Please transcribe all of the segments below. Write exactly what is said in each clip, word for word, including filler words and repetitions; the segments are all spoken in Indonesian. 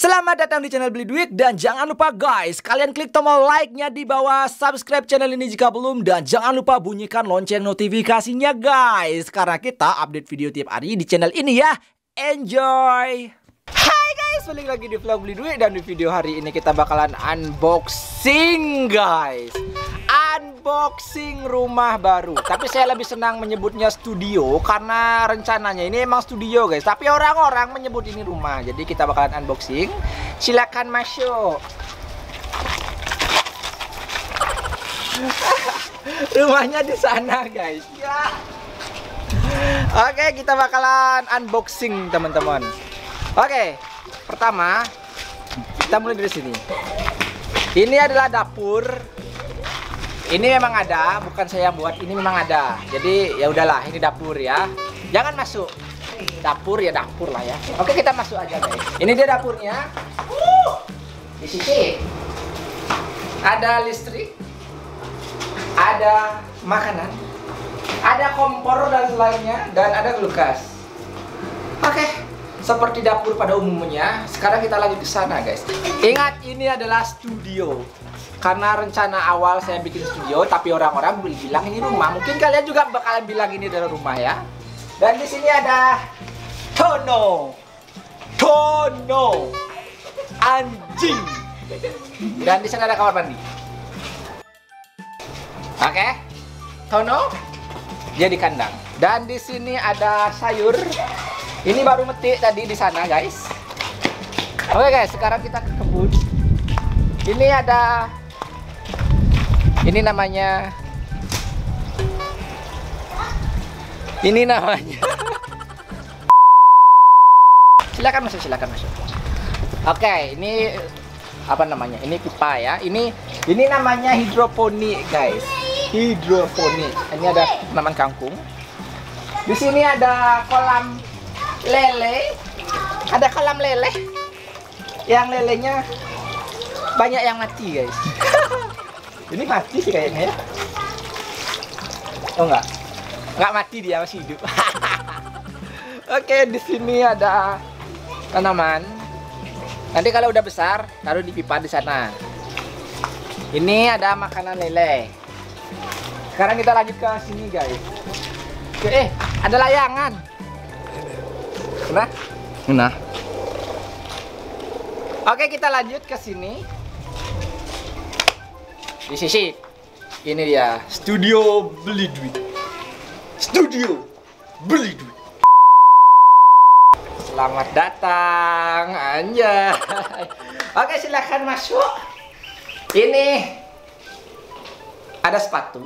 Selamat datang di channel Beli Duit. Dan jangan lupa guys, kalian klik tombol like-nya di bawah, subscribe channel ini jika belum. Dan jangan lupa bunyikan lonceng notifikasinya guys, karena kita update video tiap hari di channel ini ya. Enjoy. Hai guys, balik lagi di vlog Beli Duit. Dan di video hari ini kita bakalan unboxing guys, unboxing rumah baru. Tapi saya lebih senang menyebutnya studio, karena rencananya ini emang studio guys, tapi orang-orang menyebut ini rumah. Jadi kita bakalan unboxing. Silakan masuk. Rumahnya di sana guys ya. Oke, kita bakalan unboxing teman-teman. Oke, pertama kita mulai dari sini. Ini adalah dapur. Ini memang ada, bukan saya yang buat, ini memang ada. Jadi ya udahlah, ini dapur ya. Jangan masuk. Dapur ya dapur lah ya. Oke, kita masuk aja guys. Ini dia dapurnya. Di sini ada listrik, ada makanan, ada kompor dan lainnya, dan ada kulkas. Oke, seperti dapur pada umumnya. Sekarang kita lanjut ke sana guys. Ingat, ini adalah studio. Karena rencana awal saya bikin studio, tapi orang-orang bilang ini rumah. Mungkin kalian juga bakalan bilang ini adalah rumah ya. Dan di sini ada Tono, Tono, anjing. Dan di sana ada kamar mandi. Oke, Tono, dia di kandang. Dan di sini ada sayur. Ini baru metik tadi di sana guys. Oke guys, sekarang kita ke kebun. Ini ada. Ini namanya Ini namanya Silakan masuk, silakan masuk. Oke, ini apa namanya? Ini pipa ya. Ini ini namanya hidroponik, guys. Hidroponik. Ini ada tanaman kangkung. Di sini ada kolam lele. Ada kolam lele. Yang lelenya banyak yang mati, guys. Ini mati sih kayaknya ya. Oh enggak. Enggak mati, dia masih hidup. Oke, di sini ada tanaman. Nanti kalau udah besar, taruh di pipa di sana. Ini ada makanan lele. Sekarang kita lanjut ke sini, guys. Oke, eh, ada layangan. Nah. Nah. Oke, kita lanjut ke sini. Di sisi ini dia studio Beli Duit. Studio Beli Duit. Selamat datang, anjay. Oke, silahkan masuk. Ini ada sepatu.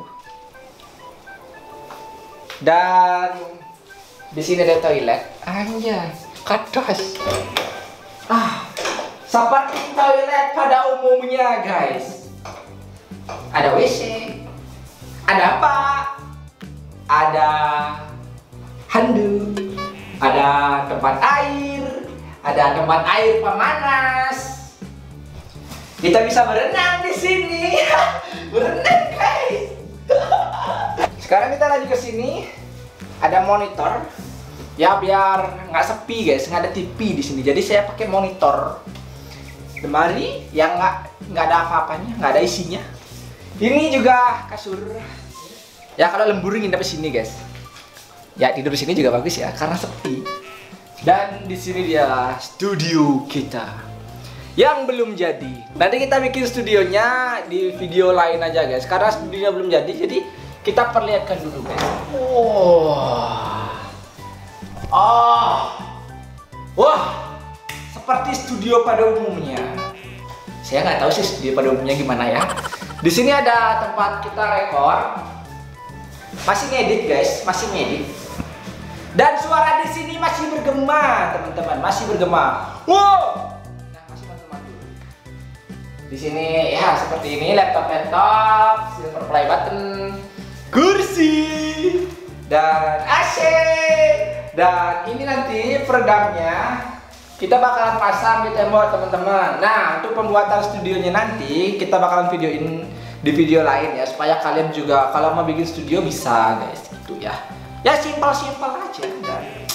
Dan di sini ada toilet. Anjay, kados. Ah, seperti toilet pada umumnya, guys. Ada W C, ada apa? Ada handuk, ada tempat air, ada tempat air pemanas. Kita bisa berenang di sini. Berenang, guys. Sekarang kita lanjut ke sini. Ada monitor. Ya biar nggak sepi, guys. Nggak ada T V di sini. Jadi saya pakai monitor. Lemari yang nggak nggak ada apa-apanya, nggak ada isinya. Ini juga kasur. Ya kalau lembur nginep di sini, guys. Ya tidur di sini juga bagus ya, karena sepi. Dan di sini dia studio kita yang belum jadi. Nanti kita bikin studionya di video lain aja, guys. Karena studionya belum jadi, jadi kita perlihatkan dulu, guys. Wow. Oh. Wah. Seperti studio pada umumnya. Saya nggak tahu sih studio pada umumnya gimana ya. Di sini ada tempat kita rekor. Masih ngedit, guys, masih ngedit. Dan suara di sini masih bergema, teman-teman, masih bergema. Wow. Nah, masih mantul-mantul. Di sini ya seperti ini, laptop-laptop, silver play button, kursi, dan A C. Dan ini nanti peredamnya kita bakalan pasang di tembok, teman-teman. Nah, untuk pembuatan studionya nanti kita bakalan videoin di video lain ya, supaya kalian juga kalau mau bikin studio bisa, guys, gitu ya. Ya simpel-simpel aja. Dan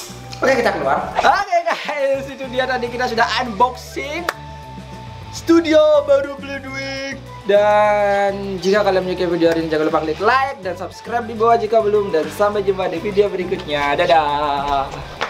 Oke, kita keluar. Oke guys, itu dia tadi kita sudah unboxing studio baru Bloodwing. Dan jika kalian menyukai video ini, jangan lupa klik like dan subscribe di bawah jika belum. Dan sampai jumpa di video berikutnya. Dadah.